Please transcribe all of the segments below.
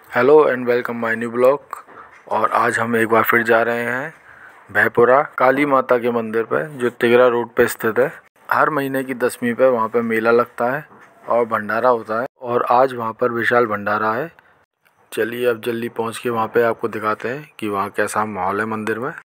Hello and welcome my new blog. और आज हम एक बार फिर जा रहे हैं भयपुरा काली माता के मंदिर पे, जो तिगरा रोड पे स्थित है। हर महीने की 10वीं पे वहाँ पे मेला लगता है और भंडारा होता है, और आज वहाँ पर विशाल भंडारा है। चलिए अब जल्दी पहुँच के वहाँ पे आपको दिखाते हैं कि वहाँ कैसा माहौल है मंदिर में।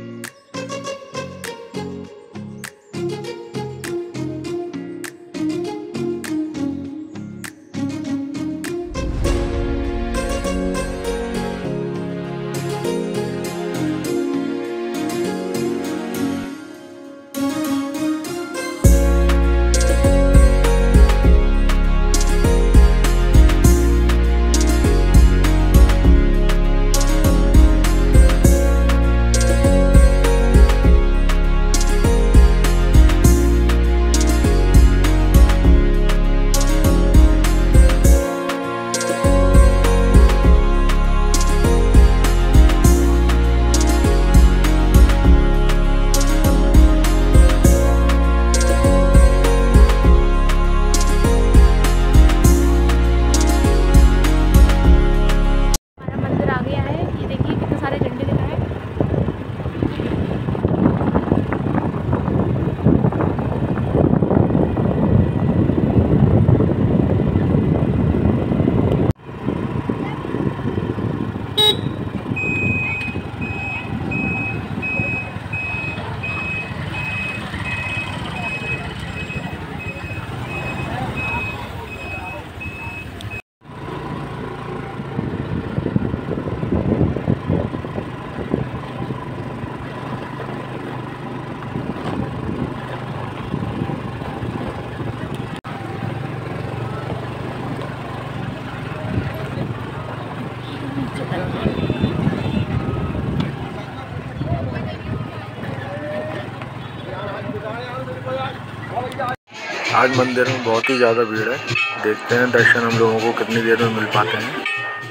आज मंदिर में बहुत ही ज़्यादा भीड़ है। देखते हैं दर्शन हम लोगों को कितनी देर में मिल पाते हैं।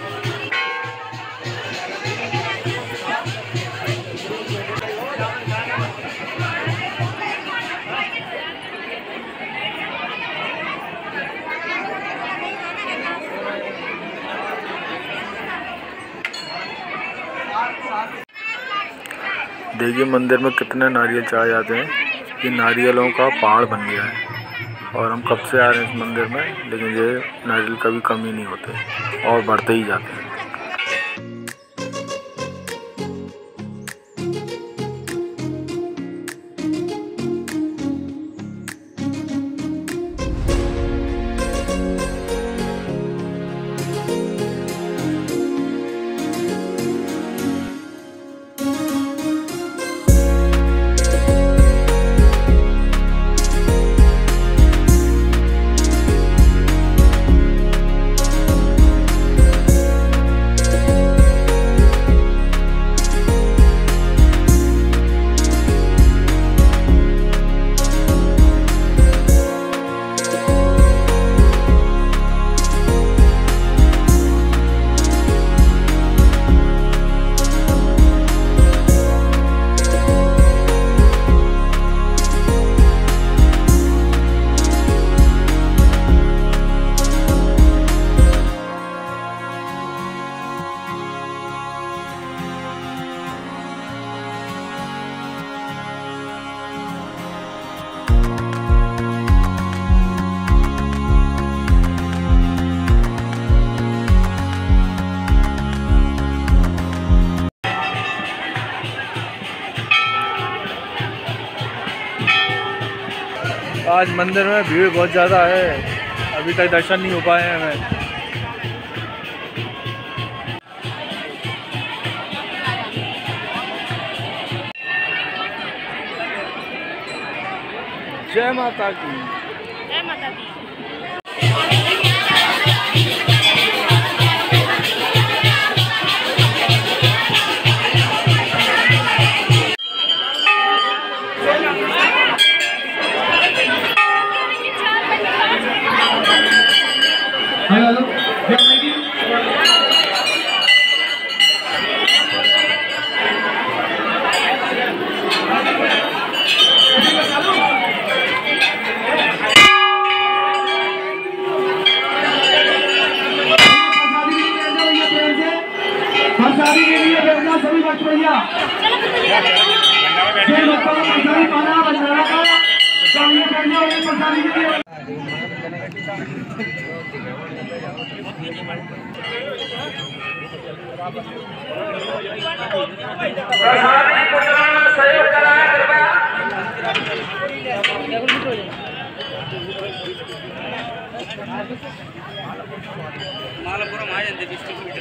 देखिए मंदिर में कितने नारियल चढ़ाए जाते हैं। ये नारियलों का पहाड़ बन गया है, और हम कब से आ रहे हैं इस मंदिर में, लेकिन ये नारियल कभी कम ही नहीं होते और बढ़ते ही जाते हैं। आज मंदिर में भीड़ बहुत ज़्यादा है, अभी तक दर्शन नहीं हो पाए हैं हमें। जय माता की। जय माता की। प्रसादी के लिए बेटा सभी भक्त भैया पाना भंडारा का चाहिए करना और प्रसादी के लिए प्रसादी को सहयोग कराया कृपया मालपुरम आए डिस्ट्रीब्यूटर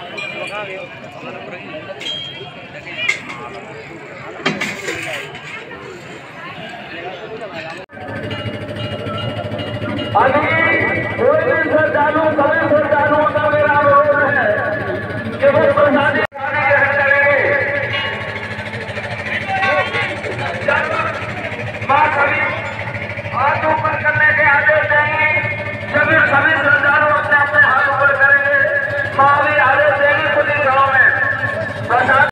श्रद्धालु सभी श्रद्धालुओं का मेरा अनुरोध है कि वो प्रसादी ग्रहण करेंगे। मां सभी हाथ ऊपर करने के आदेश देंगी। सभी श्रद्धालु अपने अपने हाथ ऊपर करेंगे। मां भी आदेश देंगी खुली गाँव में प्रसाद।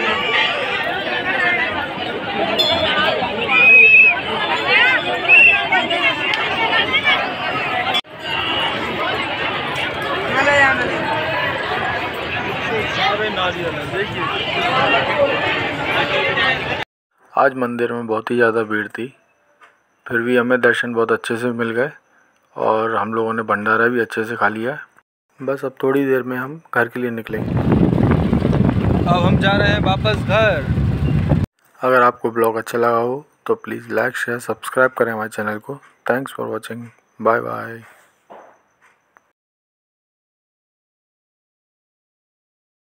आज मंदिर में बहुत ही ज़्यादा भीड़ थी, फिर भी हमें दर्शन बहुत अच्छे से मिल गए और हम लोगों ने भंडारा भी अच्छे से खा लिया। बस अब थोड़ी देर में हम घर के लिए निकलेंगे। अब हम जा रहे हैं वापस घर। अगर आपको ब्लॉग अच्छा लगा हो तो प्लीज़ लाइक शेयर सब्सक्राइब करें हमारे चैनल को। Thanks for watching. Bye bye.